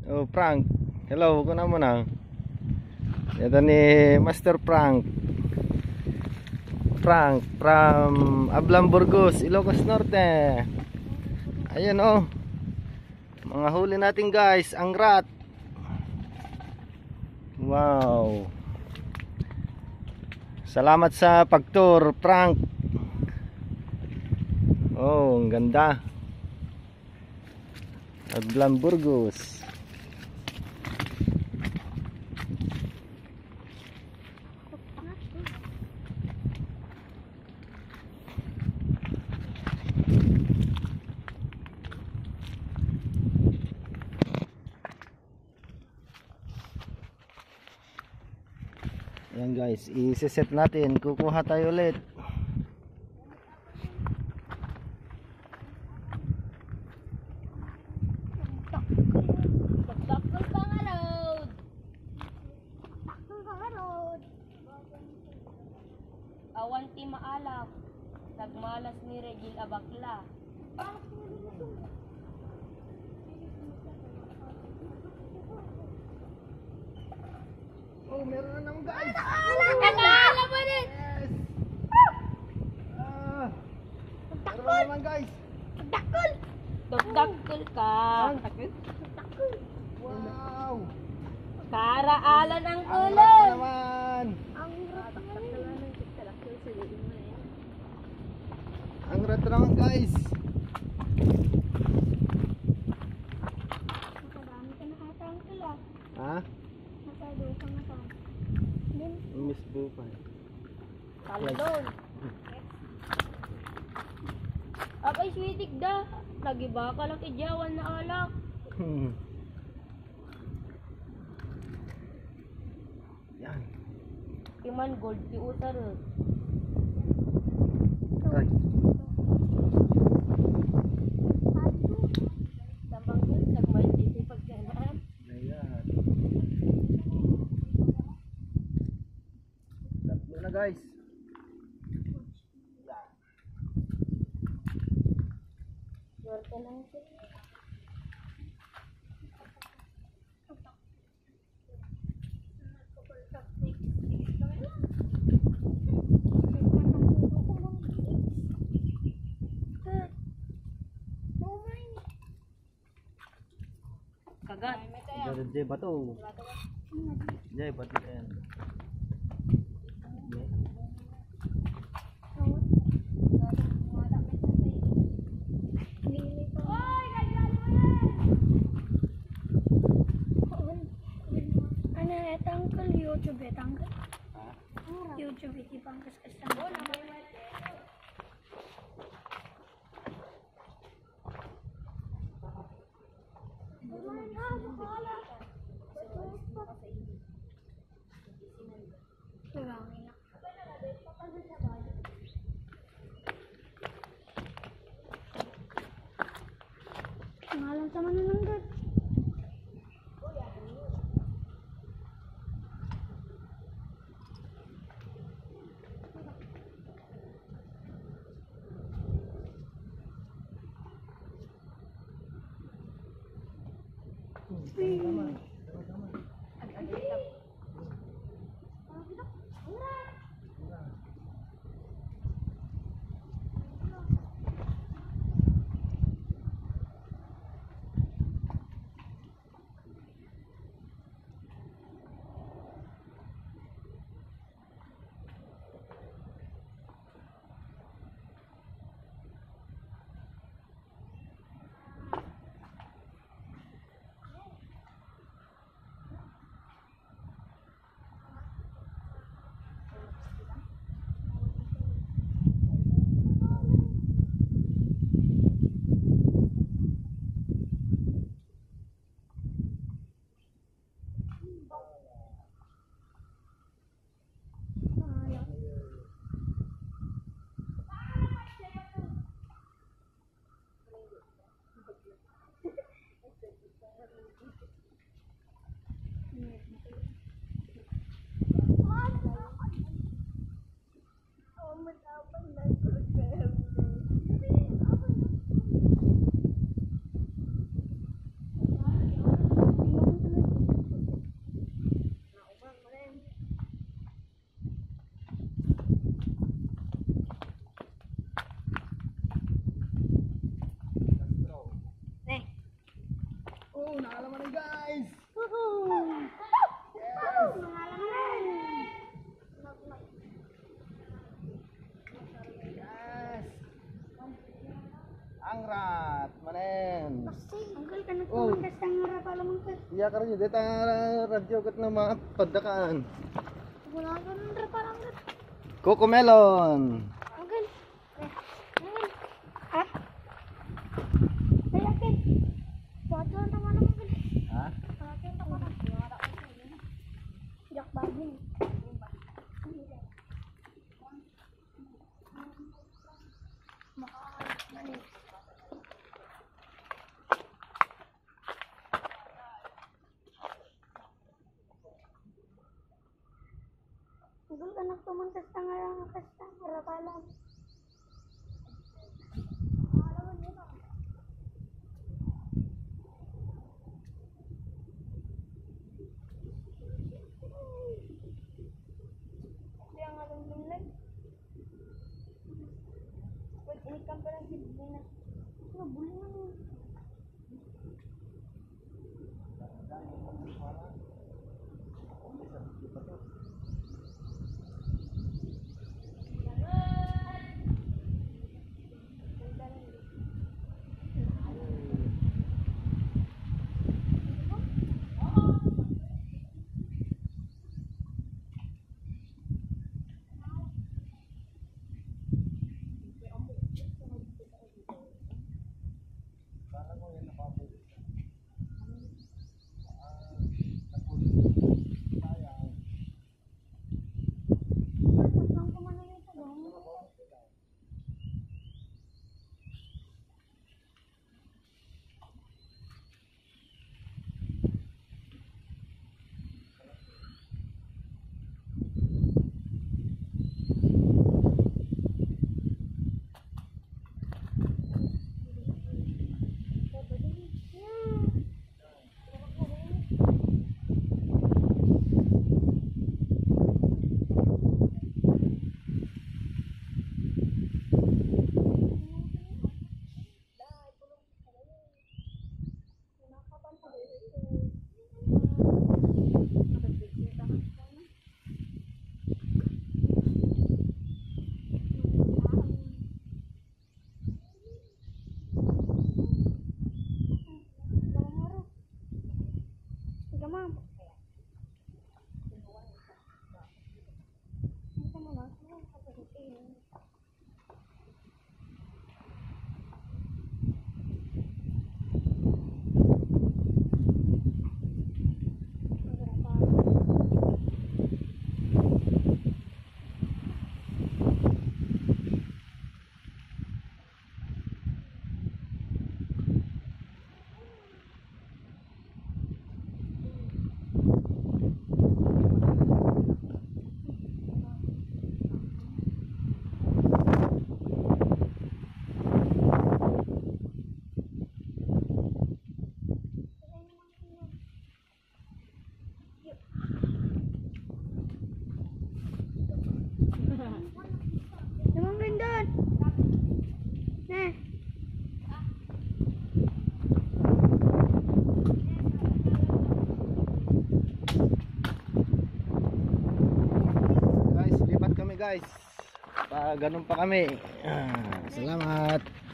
Oh, Frank. Hello, kuna mo na. Ito ni Master Frank. Frank from Ablam Burgos, Ilocos Norte. Ayan oh. Mga huli natin guys, ang rat. Wow. Salamat sa pagtour, Frank. Oh, ang ganda. Ablam Burgos. Ayan guys, i-set natin. Kukuha tayo ulit. Awan ti maalak, nagmalas ni Regil Abakla. Oh, meron na naman guys. Nakaala pa din! Yes. Meron na naman guys. Dakol! Dagdakol ka. Wow. Karaalan ang Ang rat ulo. na naman. Ang rat na naman guys. Nakadami ka nakatangkil ah. Ha? Nakado ka na ka. Miss Bupay. Talon. Apay switik da. Nagiba ka lang ijawan na alak. Yan. Iman gold ti utar. Ay. Tambang gold nagmay ti pagkanaan. Ayan. Tatlo na guys. Swerte lang siya. Kagat. Dari Jay Bato. Jay Bato yan. Ano tangkal YouTube tangkal Ha? YouTube iti pangkas kasang ngalan sama nananggat. Pasti. Uncle, kan Oh. nagpamangkas ang nga pala mangkat. Iya ka rin, dito radyo kat na mga padakaan. Wala ka nang pala mangkat. Cocomelon. Uncle. Uncle. Ha? Ay, akin. Wato ang tama naman, Uncle. Ha? Akin, tama na. Jak bagin. Uncle, anak pamangkas ang nga kasta. Para pala. Yang alam lumlag. Wait, inikam pa lang si Bina. Ano, buli naman. Naman rin doon. Nah. Guys, lipat kami guys. Ganun pa kami. Salamat.